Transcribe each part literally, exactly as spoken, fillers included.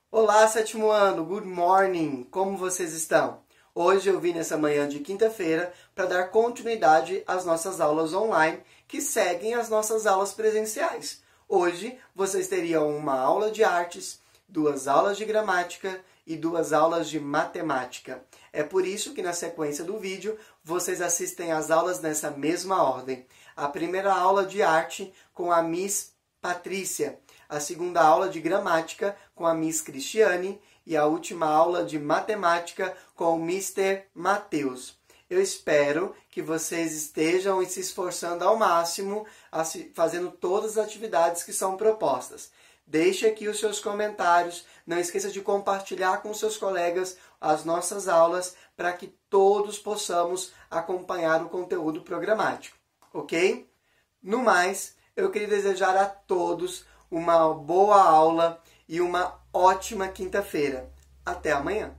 Olá, sétimo ano, good morning, como vocês estão? Hoje eu vim nessa manhã de quinta-feira para dar continuidade às nossas aulas online que seguem as nossas aulas presenciais. Hoje vocês teriam uma aula de artes, duas aulas de gramática e duas aulas de matemática. É por isso que na sequência do vídeo vocês assistem às aulas nessa mesma ordem. A primeira aula de arte com a Miss Patrícia, a segunda aula de gramática com a Miss Cristiane e a última aula de matemática com o mister Matheus. Eu espero que vocês estejam se esforçando ao máximo, fazendo todas as atividades que são propostas. Deixe aqui os seus comentários, não esqueça de compartilhar com seus colegas as nossas aulas para que todos possamos acompanhar o conteúdo programático, ok? No mais, eu queria desejar a todos uma boa aula e uma ótima quinta-feira. Até amanhã!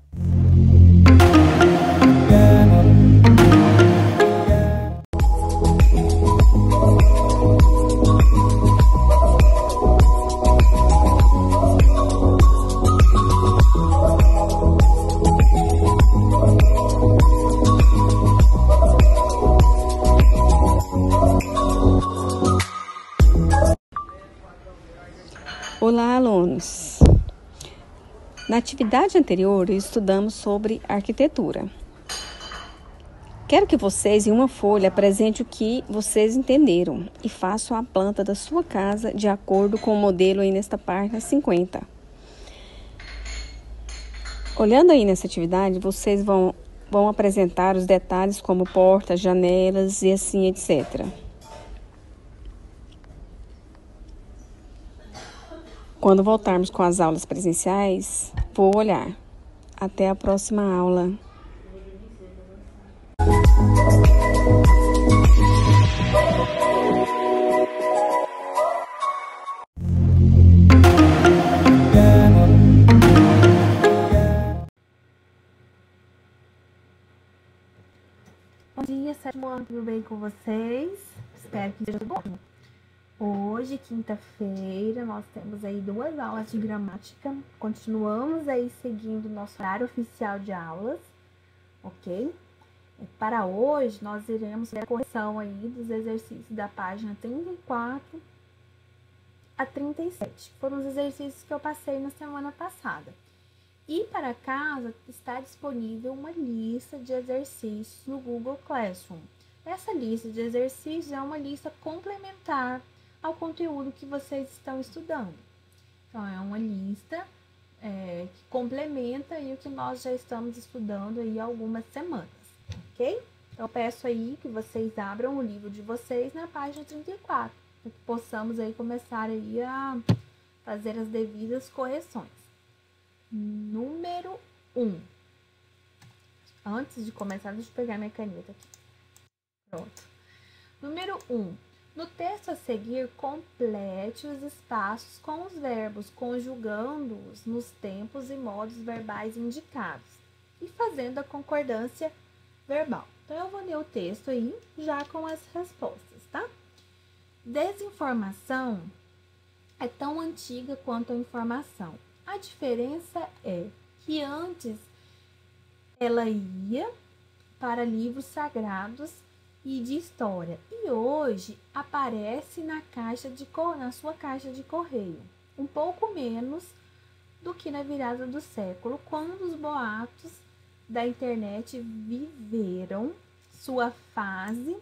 Olá, alunos! Na atividade anterior, estudamos sobre arquitetura. Quero que vocês, em uma folha, apresentem o que vocês entenderam e façam a planta da sua casa de acordo com o modelo aí nesta página cinquenta. Olhando aí nessa atividade, vocês vão, vão apresentar os detalhes como portas, janelas e assim, etcétera. Quando voltarmos com as aulas presenciais, vou olhar. Até a próxima aula. Bom dia, sétimo ano, tudo bem com vocês? Espero que esteja tudo ótimo. Hoje, quinta-feira, nós temos aí duas aulas de gramática. Continuamos aí seguindo o nosso horário oficial de aulas, ok? Para hoje, nós iremos fazer a correção aí dos exercícios da página trinta e quatro a trinta e sete. Foram os exercícios que eu passei na semana passada. E para casa está disponível uma lista de exercícios no Google Classroom. Essa lista de exercícios é uma lista complementar ao conteúdo que vocês estão estudando. Então, é uma lista é, que complementa aí o que nós já estamos estudando aí há algumas semanas, ok? Então, eu peço aí que vocês abram o livro de vocês na página trinta e quatro, para que possamos aí começar aí a fazer as devidas correções. Número um. Antes de começar, deixa eu pegar minha caneta aqui. Pronto. Número um. No texto a seguir, complete os espaços com os verbos, conjugando-os nos tempos e modos verbais indicados e fazendo a concordância verbal. Então, eu vou ler o texto aí já com as respostas, tá? Desinformação é tão antiga quanto a informação. A diferença é que antes ela ia para livros sagrados e de história, e hoje aparece na caixa de na sua caixa de correio, um pouco menos do que na virada do século, quando os boatos da internet viveram sua fase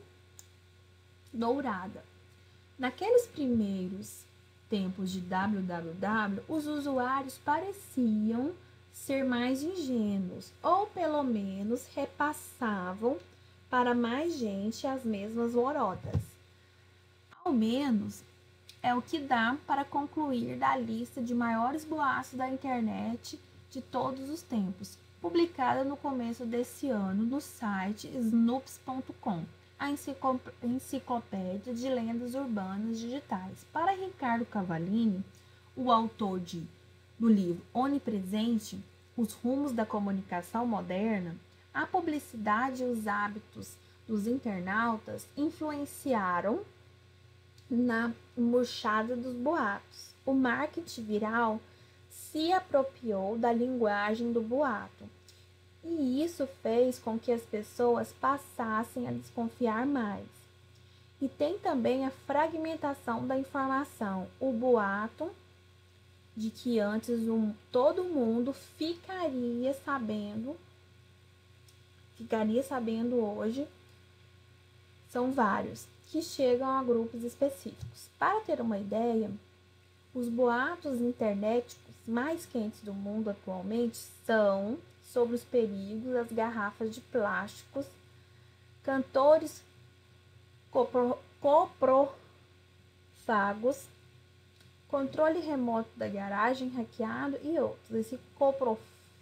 dourada. Naqueles primeiros tempos de W W W, os usuários pareciam ser mais ingênuos, ou pelo menos repassavam para mais gente as mesmas lorotas. Ao menos é o que dá para concluir da lista de maiores boatos da internet de todos os tempos, publicada no começo desse ano no site snoops ponto com, a enciclopédia de lendas urbanas digitais. Para Ricardo Cavallini, o autor de, do livro Onipresente, Os Rumos da Comunicação Moderna, a publicidade e os hábitos dos internautas influenciaram na murchada dos boatos. O marketing viral se apropriou da linguagem do boato. E isso fez com que as pessoas passassem a desconfiar mais. E tem também a fragmentação da informação, o boato de que antes um, todo mundo ficaria sabendo, ficaria sabendo hoje, são vários, que chegam a grupos específicos. Para ter uma ideia, os boatos internéticos mais quentes do mundo atualmente são sobre os perigos das garrafas de plásticos, cantores copro, coprofagos, controle remoto da garagem hackeado e outros. Esse copro,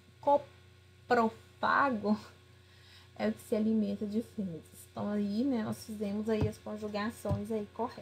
coprofago é o que se alimenta de fezes. Então aí, né, nós fizemos aí as conjugações aí corretas.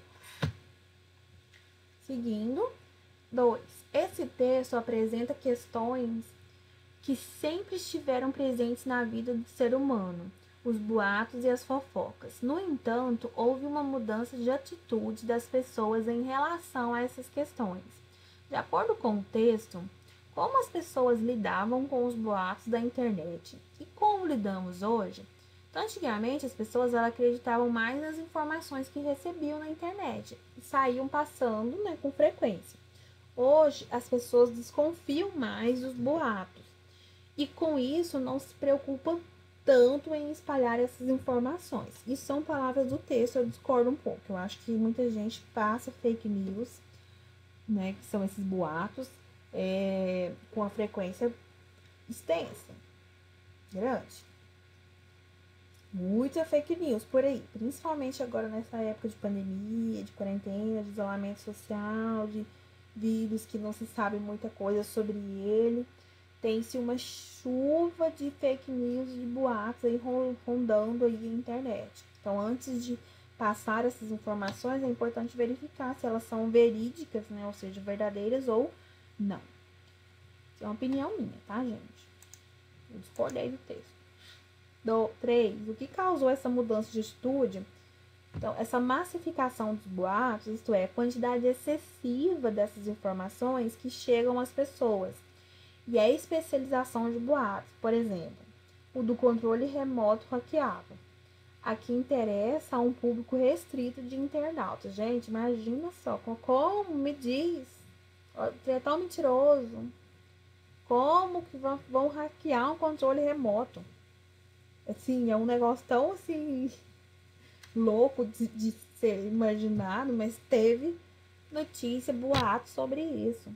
Seguindo, dois. Esse texto apresenta questões que sempre estiveram presentes na vida do ser humano, os boatos e as fofocas. No entanto, houve uma mudança de atitude das pessoas em relação a essas questões. De acordo com o texto, como as pessoas lidavam com os boatos da internet e como lidamos hoje? Então, antigamente, as pessoas elas acreditavam mais nas informações que recebiam na internet e saíam passando, né, com frequência. Hoje, as pessoas desconfiam mais dos boatos e, com isso, não se preocupam tanto em espalhar essas informações. Isso são palavras do texto, eu discordo um pouco. Eu acho que muita gente passa fake news, né, que são esses boatos, é, com a frequência extensa, grande. Muita fake news por aí, principalmente agora nessa época de pandemia, de quarentena, de isolamento social, de vírus que não se sabe muita coisa sobre ele. Tem-se uma chuva de fake news, de boatos aí rondando aí na internet. Então, antes de passar essas informações, é importante verificar se elas são verídicas, né? Ou seja, verdadeiras ou não. Isso é uma opinião minha, tá, gente? Eu discordei do texto. Do, três. O que causou essa mudança de atitude? Então, essa massificação dos boatos, isto é, a quantidade excessiva dessas informações que chegam às pessoas. E a especialização de boatos, por exemplo, o do controle remoto hackeado. Aqui interessa a um público restrito de internautas. Gente, imagina só, como me diz, é tão mentiroso, como que vão, vão hackear um controle remoto? Assim, é um negócio tão assim louco de, de ser imaginado, mas teve notícia, boato sobre isso.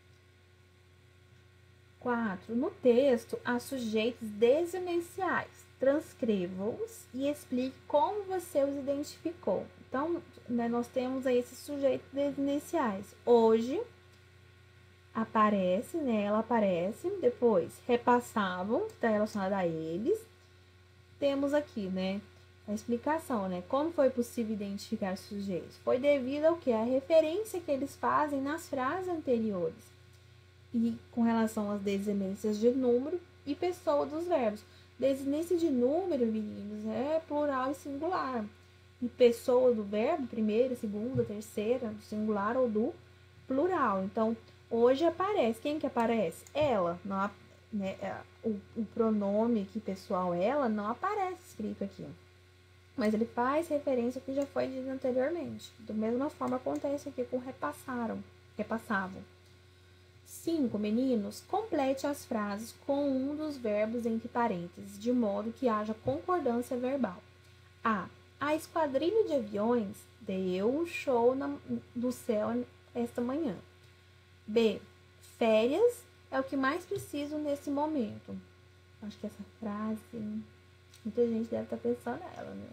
quatro. No texto, há sujeitos desiniciais. Transcreva-os e explique como você os identificou. Então, né, nós temos aí esses sujeitos desiniciais. Hoje, aparece, né, ela aparece, depois repassavam, está relacionado a eles. Temos aqui, né, a explicação, né, como foi possível identificar os sujeitos. Foi devido ao que? A referência que eles fazem nas frases anteriores. E com relação às desinências de número e pessoa dos verbos. Desinência de número, meninos, é plural e singular. E pessoa do verbo, primeira, segunda, terceira, do singular ou do plural. Então, hoje aparece. Quem que aparece? Ela. Não, né, o, o pronome aqui, pessoal, ela, não aparece escrito aqui. Mas ele faz referência ao que já foi dito anteriormente. Da mesma forma acontece aqui com repassaram, repassavam. cinco. Meninos, complete as frases com um dos verbos entre parênteses, de modo que haja concordância verbal. A. A esquadrilha de aviões deu um show na, do céu esta manhã. B. Férias é o que mais preciso nesse momento. Acho que essa frase, muita gente deve estar pensando nela, né?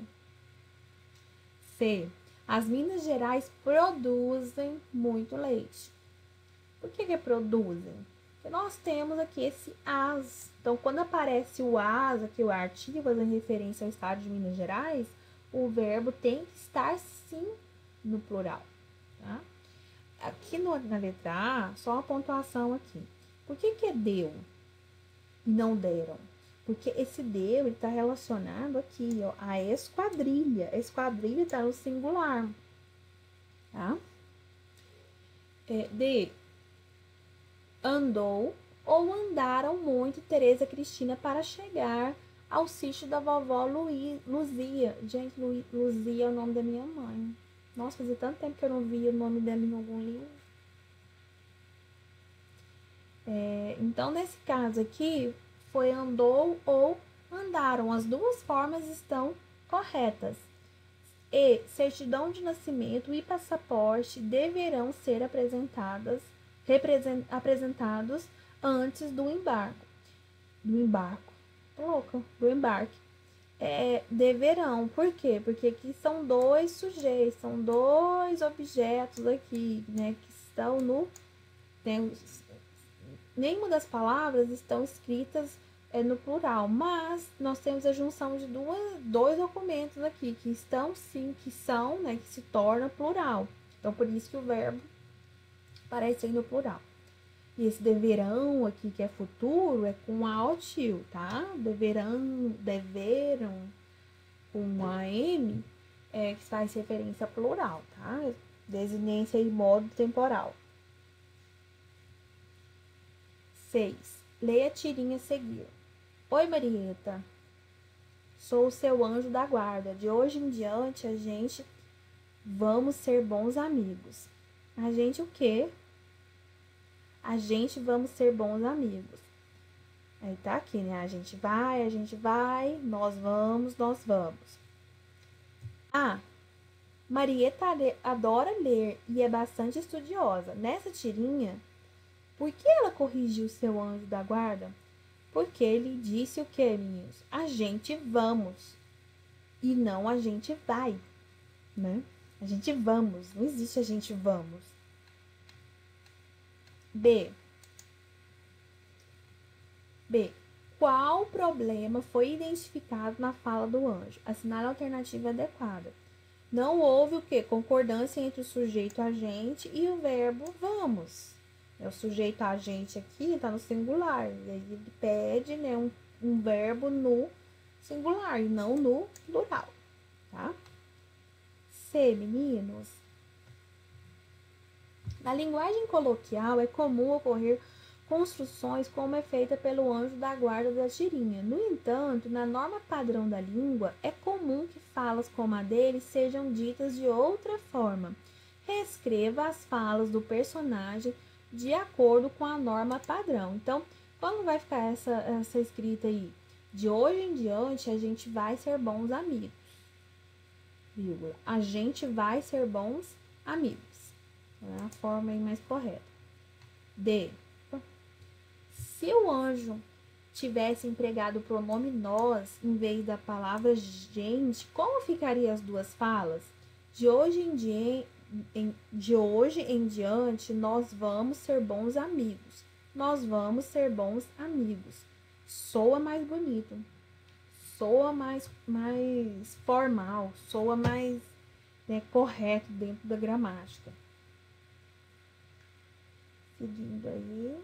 C. As Minas Gerais produzem muito leite. Por que que produzem? Porque nós temos aqui esse as. Então, quando aparece o as, aqui o artigo, em referência ao estado de Minas Gerais, o verbo tem que estar sim no plural, tá? Aqui no, na letra A, só uma pontuação aqui. Por que que é deu e não deram? Porque esse deu está relacionado aqui, ó, a esquadrilha. A esquadrilha está no singular, tá? É, D. andou ou andaram muito Tereza e Cristina para chegar ao sítio da vovó Luí, Luzia. Gente, Lu, Luzia é o nome da minha mãe. Nossa, fazia tanto tempo que eu não via o nome dela em algum livro. É, então, nesse caso aqui, foi andou ou andaram. As duas formas estão corretas. E certidão de nascimento e passaporte deverão ser apresentadas, apresentados antes do embarque. Do embarque. Tô louca. Do embarque. É, deverão. Por quê? Porque aqui são dois sujeitos, são dois objetos aqui, né? Que estão no... Tem, nenhuma das palavras estão escritas é, no plural, mas nós temos a junção de duas, dois documentos aqui, que estão sim, que são, né? Que se torna plural. Então, por isso que o verbo aparece aí no plural. E esse deverão aqui, que é futuro, é com A ou tio, tá? Deverão, deveram, com a M, é, que faz referência a plural, tá? Desinência e modo temporal. seis. Leia a tirinha a seguir. Oi, Marieta. Sou o seu anjo da guarda. De hoje em diante, a gente vamos ser bons amigos. A gente o quê? A gente vamos ser bons amigos. Aí tá aqui, né? A gente vai, a gente vai, nós vamos, nós vamos. Ah, Marieta adora ler e é bastante estudiosa. Nessa tirinha, por que ela corrigiu seu anjo da guarda? Porque ele disse o quê, meninos? A gente vamos. E não a gente vai, né? A gente vamos. Não existe a gente vamos. B. B. Qual problema foi identificado na fala do anjo? Assinale a alternativa adequada. Não houve o quê? Concordância entre o sujeito agente e o verbo vamos. O sujeito agente aqui está no singular. E aí ele pede, né, um, um verbo no singular e não no plural. Tá? C, meninos. Na linguagem coloquial, é comum ocorrer construções como é feita pelo anjo da guarda da tirinha. No entanto, na norma padrão da língua, é comum que falas como a dele sejam ditas de outra forma. Reescreva as falas do personagem de acordo com a norma padrão. Então, como vai ficar essa, essa escrita aí? De hoje em diante, a gente vai ser bons amigos. Vírgula. A gente vai ser bons amigos. É a forma aí mais correta. D. Se o anjo tivesse empregado o pronome nós em vez da palavra gente, como ficariam as duas falas? De hoje em, dia, em, de hoje em diante, nós vamos ser bons amigos. Nós vamos ser bons amigos. Soa mais bonito. Soa mais, mais formal. Soa mais, né, correto dentro da gramática. Seguindo aí.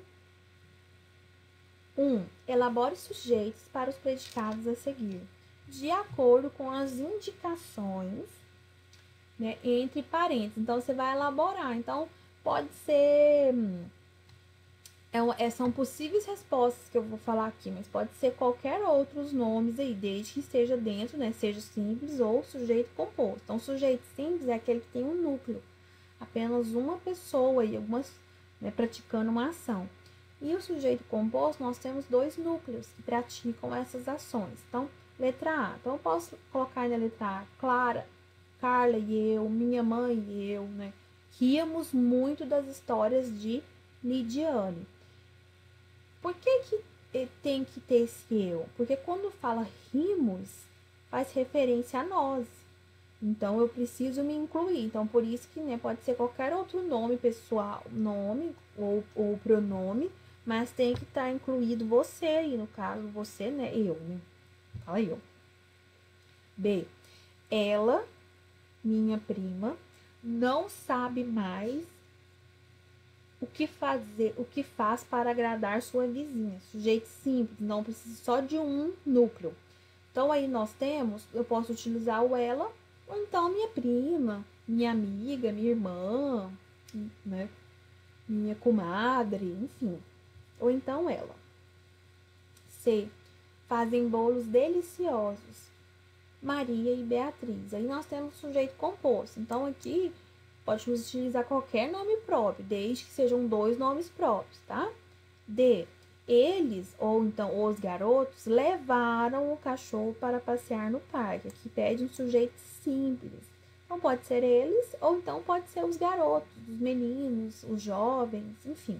um. Elabore sujeitos para os predicados a seguir, de acordo com as indicações, né, entre parênteses. Então, você vai elaborar. Então, pode ser... É, são possíveis respostas que eu vou falar aqui, mas pode ser qualquer outros nomes aí, desde que esteja dentro, né, seja simples ou sujeito composto. Então, sujeito simples é aquele que tem um núcleo, apenas uma pessoa e algumas, né, praticando uma ação. E o sujeito composto, nós temos dois núcleos que praticam essas ações. Então, letra A. Então, eu posso colocar na letra A, Clara, Carla e eu, minha mãe e eu, né? Ríamos muito das histórias de Lidiane. Por que que tem que ter esse eu? Porque quando fala rimos, faz referência a nós. Então, eu preciso me incluir. Então, por isso que, né, pode ser qualquer outro nome pessoal, nome ou, ou pronome, mas tem que estar incluído você aí, no caso, você, né, eu, né? Fala eu. B. Ela, minha prima, não sabe mais o que fazer, o que faz para agradar sua vizinha. Sujeito simples, não precisa só de um núcleo. Então, aí nós temos, eu posso utilizar o ela, ou então minha prima, minha amiga, minha irmã, né? Minha comadre, enfim. ou então ela. C. Fazem bolos deliciosos. Maria e Beatriz. Aí nós temos sujeito composto. Então, aqui pode utilizar qualquer nome próprio, desde que sejam dois nomes próprios, tá? D. Eles, ou então os garotos, levaram o cachorro para passear no parque. Aqui pede um sujeito simples. Então, pode ser eles, ou então pode ser os garotos, os meninos, os jovens, enfim.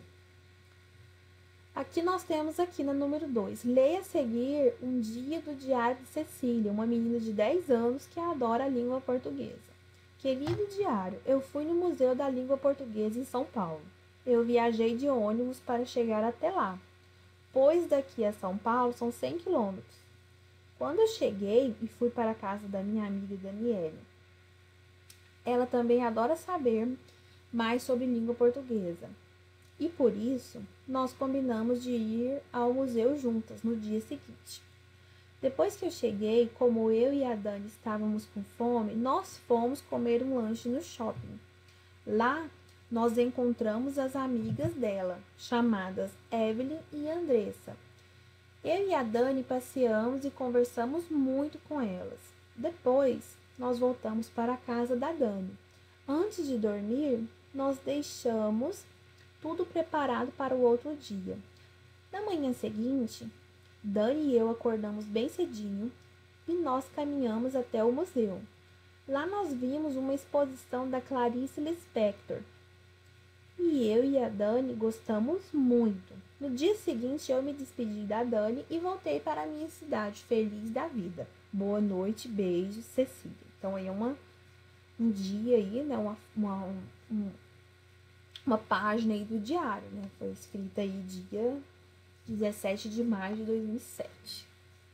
Aqui nós temos aqui na número dois. Leia a seguir um dia do diário de Cecília, uma menina de dez anos que adora a língua portuguesa. Querido diário, eu fui no Museu da Língua Portuguesa em São Paulo. Eu viajei de ônibus para chegar até lá, pois daqui a São Paulo são cem quilômetros. Quando eu cheguei e fui para a casa da minha amiga Daniele, ela também adora saber mais sobre língua portuguesa. E por isso, nós combinamos de ir ao museu juntas no dia seguinte. Depois que eu cheguei, como eu e a Dani estávamos com fome, nós fomos comer um lanche no shopping. Lá, nós encontramos as amigas dela, chamadas Evelyn e Andressa. Eu e a Dani passeamos e conversamos muito com elas. Depois, nós voltamos para a casa da Dani. Antes de dormir, nós deixamos tudo preparado para o outro dia. Na manhã seguinte, Dani e eu acordamos bem cedinho e nós caminhamos até o museu. Lá nós vimos uma exposição da Clarice Lispector. E eu e a Dani gostamos muito. No dia seguinte, eu me despedi da Dani e voltei para a minha cidade, feliz da vida. Boa noite, beijos, Cecília. Então, aí é uma, um dia aí, né? Uma, uma, um, uma página aí do diário, né? Foi escrita aí dia dezessete de maio de dois mil e sete.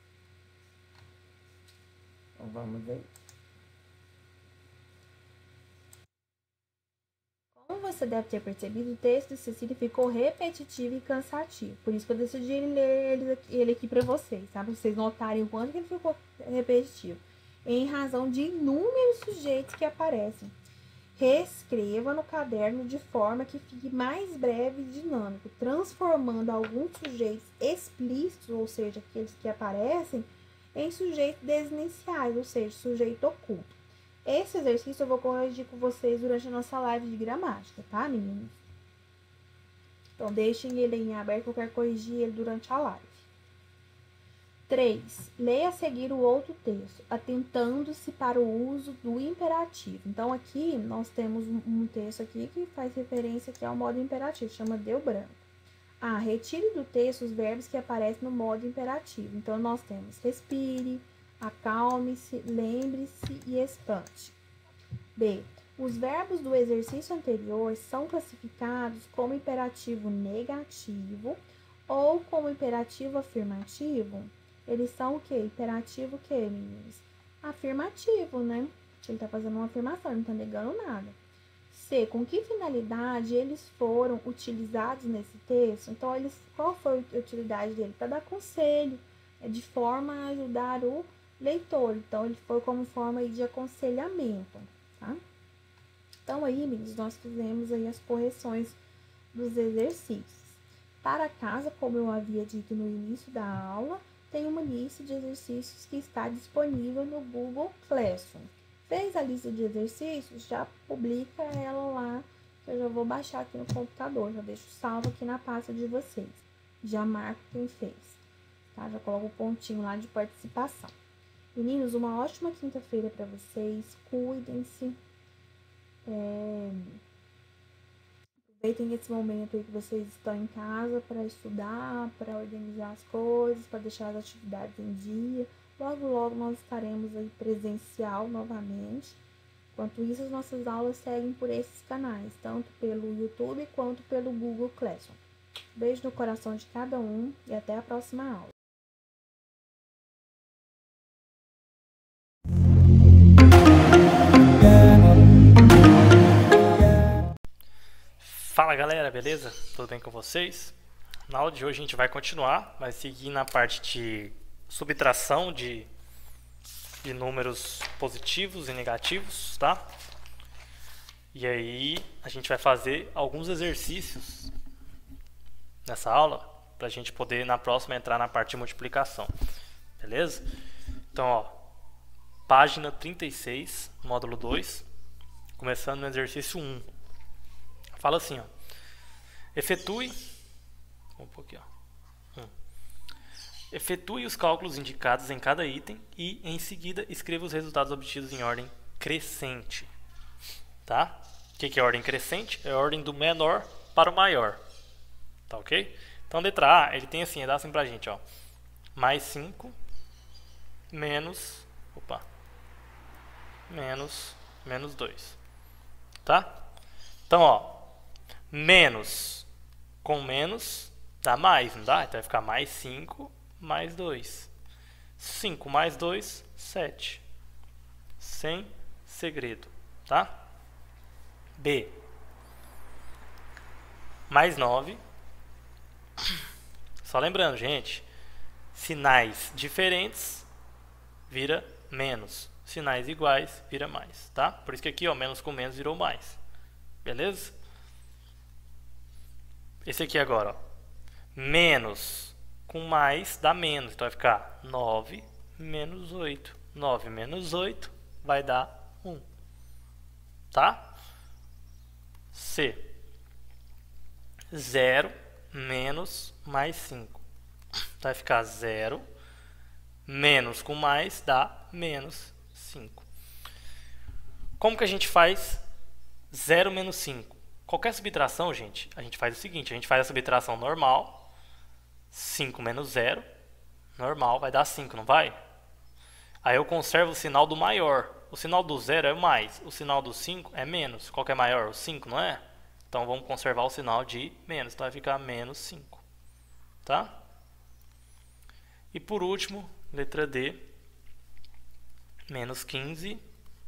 Então, vamos aí. Como você deve ter percebido, o texto de Cecília ficou repetitivo e cansativo. Por isso que eu decidi ler ele aqui, ele aqui para vocês, tá? Para vocês notarem o quanto que ele ficou repetitivo. Em razão de inúmeros sujeitos que aparecem. Reescreva no caderno de forma que fique mais breve e dinâmico, transformando alguns sujeitos explícitos, ou seja, aqueles que aparecem, em sujeitos desiniciais, ou seja, sujeito oculto. Esse exercício eu vou corrigir com vocês durante a nossa live de gramática, tá, meninos? Então, deixem ele em aberto, eu quero corrigir ele durante a live. três. Leia a seguir o outro texto, atentando-se para o uso do imperativo. Então, aqui, nós temos um texto aqui que faz referência aqui ao modo imperativo, chama deu branco. A. Retire do texto os verbos que aparecem no modo imperativo. Então, nós temos respire, acalme-se, lembre-se e espante. B. Os verbos do exercício anterior são classificados como imperativo negativo ou como imperativo afirmativo. Eles são o quê? Imperativo o quê, meninos? Afirmativo, né? Ele tá fazendo uma afirmação, ele não tá negando nada. C. Com que finalidade eles foram utilizados nesse texto? Então, eles, qual foi a utilidade dele? Para dar conselho, de forma a ajudar o leitor. Então, ele foi como forma de aconselhamento, tá? Então, aí, meninos, nós fizemos aí as correções dos exercícios. Para casa, como eu havia dito no início da aula, tem uma lista de exercícios que está disponível no Google Classroom. Fez a lista de exercícios, já publica ela lá, que eu já vou baixar aqui no computador, já deixo salvo aqui na pasta de vocês. Já marco quem fez, tá? Já coloco o pontinho lá de participação. Meninos, uma ótima quinta-feira para vocês, cuidem-se. É... Aproveitem esse momento aí que vocês estão em casa para estudar, para organizar as coisas, para deixar as atividades em dia. Logo, logo nós estaremos aí presencial novamente. Enquanto isso, as nossas aulas seguem por esses canais, tanto pelo YouTube quanto pelo Google Classroom. Beijo no coração de cada um e até a próxima aula. Fala galera, beleza? Tudo bem com vocês? Na aula de hoje a gente vai continuar, vai seguir na parte de subtração de, de números positivos e negativos, tá? E aí a gente vai fazer alguns exercícios nessa aula para a gente poder na próxima entrar na parte de multiplicação. Beleza? Então, ó, página trinta e seis, módulo dois, começando no exercício um. Fala assim, ó. Efetue, um pouquinho, ó. Um. Efetue os cálculos indicados em cada item e, em seguida, escreva os resultados obtidos em ordem crescente. Tá? O que, que é ordem crescente? É a ordem do menor para o maior. Tá ok? Então, letra A, ele tem assim, ele dá assim pra gente, ó. Mais cinco, menos, opa, menos, menos dois. Tá? Então, ó, menos com menos dá mais, não dá? Então vai ficar mais cinco mais dois. cinco mais dois, sete. Sem segredo, tá? B. Mais nove. Só lembrando, gente, sinais diferentes vira menos. Sinais iguais vira mais, tá? Por isso que aqui, ó, menos com menos virou mais. Beleza? Esse aqui agora, ó. Menos com mais dá menos. Então vai ficar nove menos oito. nove menos oito vai dar um. Tá? C. zero menos mais cinco. Vai ficar zero. Menos com mais dá menos cinco. Como que a gente faz zero menos cinco? Qualquer subtração, gente, a gente faz o seguinte. A gente faz a subtração normal. cinco menos zero. Normal, vai dar cinco, não vai? Aí eu conservo o sinal do maior. O sinal do zero é mais. O sinal do cinco é menos. Qual que é maior? O cinco, não é? Então vamos conservar o sinal de menos. Então vai ficar menos cinco. Tá? E por último, letra D. Menos quinze.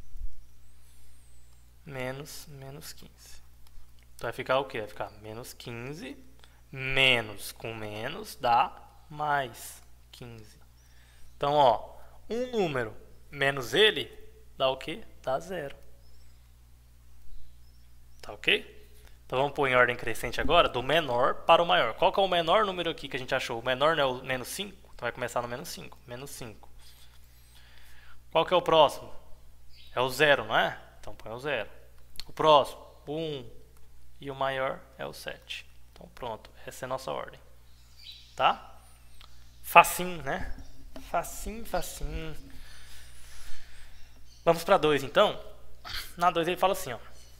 Menos, menos quinze. Então vai ficar o quê? Vai ficar menos quinze. Menos com menos dá mais quinze. Então, ó, um número menos ele dá o quê? Dá zero. Tá ok? Então vamos pôr em ordem crescente agora, do menor para o maior. Qual que é o menor número aqui que a gente achou? O menor não é o menos cinco? Então vai começar no menos cinco. Menos cinco. Qual que é o próximo? É o zero, não é? Então põe o zero. O próximo, o um. E o maior é o sete. Então pronto, essa é a nossa ordem. Tá? Facinho, né? Facinho, facinho. Vamos para dois então. Na dois ele fala assim, ó.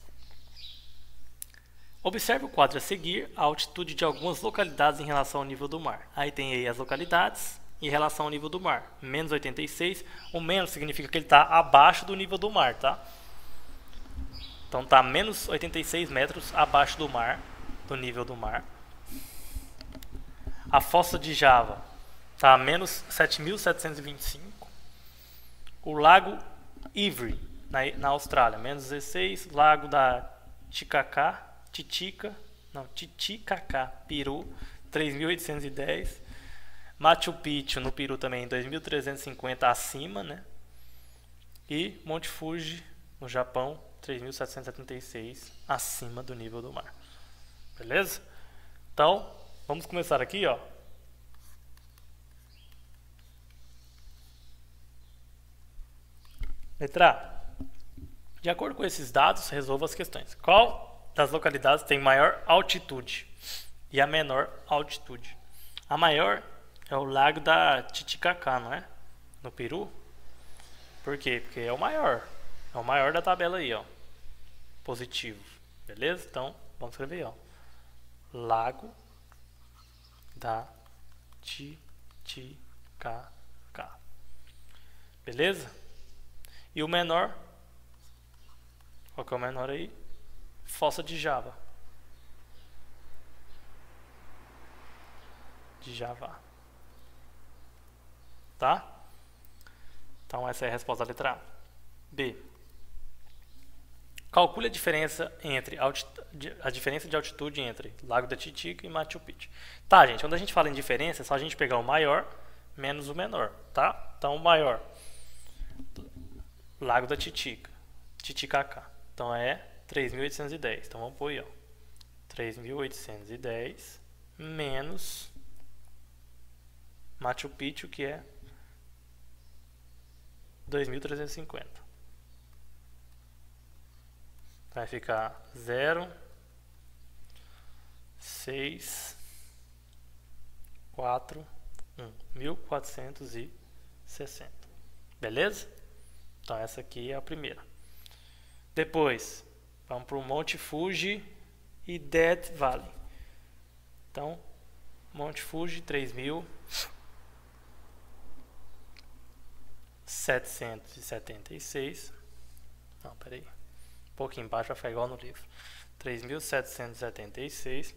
Observe o quadro a seguir, a altitude de algumas localidades em relação ao nível do mar. Aí tem aí as localidades em relação ao nível do mar. Menos oitenta e seis. O menos significa que ele está abaixo do nível do mar, tá? Então está menos oitenta e seis metros abaixo do mar, do nível do mar. A fossa de Java está a menos sete mil setecentos e vinte e cinco. O lago Erie, na, na Austrália, menos dezesseis. Lago da Titicaca, Titica, não, Titicaca, Peru, três mil oitocentos e dez. Machu Picchu, no Peru também, dois mil trezentos e cinquenta acima, né? E Monte Fuji, no Japão, três mil setecentos e setenta e seis acima do nível do mar. Beleza? Então, vamos começar aqui, ó. Letra A. De acordo com esses dados, resolva as questões. Qual das localidades tem maior altitude e a menor altitude? A maior é o lago da Titicaca, não é? No Peru. Por quê? Porque é o maior. É o maior da tabela aí, ó. Positivo. Beleza? Então, vamos escrever aí, ó. Lago da Titicaca. Beleza? E o menor? Qual que é o menor aí? Fossa de Java. De Java. Tá? Então essa é a resposta da letra A. B. Calcule a diferença entre a diferença de altitude entre Lago da Titicaca e Machu Picchu. Tá, gente, quando a gente fala em diferença, é só a gente pegar o maior menos o menor, tá? Então o maior, Lago da Titicaca, Titicaca. Então é três mil oitocentos e dez. Então vamos pôr aí, ó. três mil oitocentos e dez menos Machu Picchu, que é dois mil trezentos e cinquenta. Vai ficar zero, seis, quatro, um, mil quatrocentos e sessenta. Beleza? Então essa aqui é a primeira. Depois, vamos para o Monte Fuji e Death Valley. Então, Monte Fuji, três mil setecentos e setenta e seis. Não, peraí. Um pouquinho embaixo vai ficar igual no livro. três mil setecentos e setenta e seis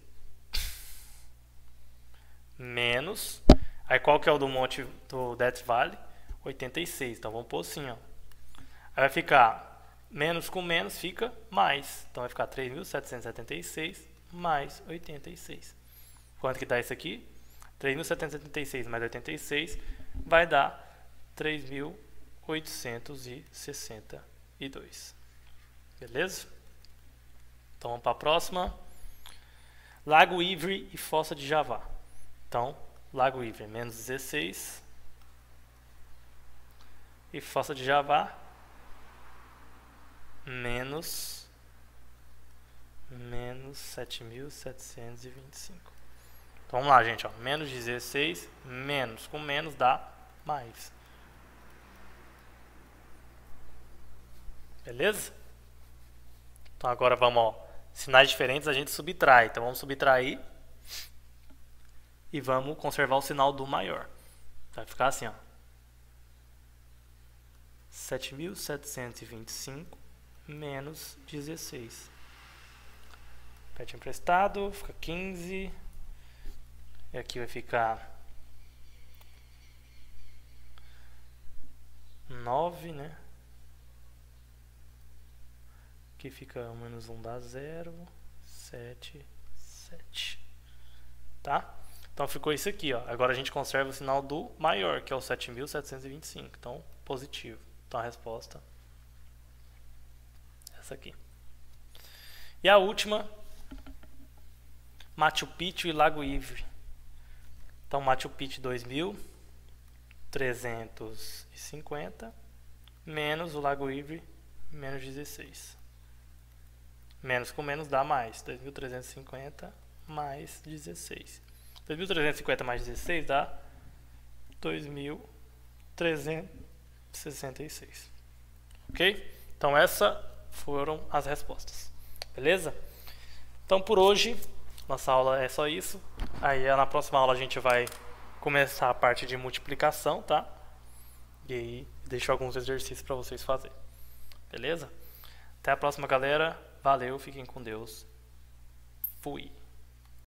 menos. Aí qual que é o do Monte do Death Valley? oitenta e seis. Então vamos pôr assim, ó. Aí vai ficar menos com menos, fica mais. Então vai ficar três mil setecentos e setenta e seis mais oitenta e seis. Quanto que dá isso aqui? três mil setecentos e setenta e seis mais oitenta e seis vai dar três mil oitocentos e sessenta e dois. Beleza? Então vamos para a próxima. Lago Ivre e Fossa de Javá. Então, Lago Ivre menos dezesseis e Fossa de Javá menos menos sete mil setecentos e vinte e cinco. Então vamos lá, gente, ó. Menos dezesseis menos com menos dá mais. Beleza? Então agora vamos, ó, sinais diferentes a gente subtrai. Então vamos subtrair e vamos conservar o sinal do maior. Vai ficar assim, ó. sete mil setecentos e vinte e cinco menos dezesseis. Pede emprestado, fica quinze. E aqui vai ficar nove, né? Aqui fica um menos um dá zero, sete, sete. Tá? Então ficou isso aqui, ó. Agora a gente conserva o sinal do maior, que é o sete mil setecentos e vinte e cinco. Então, positivo. Então a resposta é essa aqui. E a última, Machu Picchu e Lago Ivre. Então, Machu Picchu dois mil trezentos e cinquenta menos o Lago Ivre menos dezesseis. Menos com menos dá mais. dois mil trezentos e cinquenta mais dezesseis. dois mil trezentos e cinquenta mais dezesseis dá dois mil trezentos e sessenta e seis. Ok? Então essas foram as respostas. Beleza? Então por hoje, nossa aula é só isso. Aí na próxima aula a gente vai começar a parte de multiplicação, tá? E aí deixo alguns exercícios para vocês fazerem. Beleza? Até a próxima, galera. Valeu, fiquem com Deus. Fui.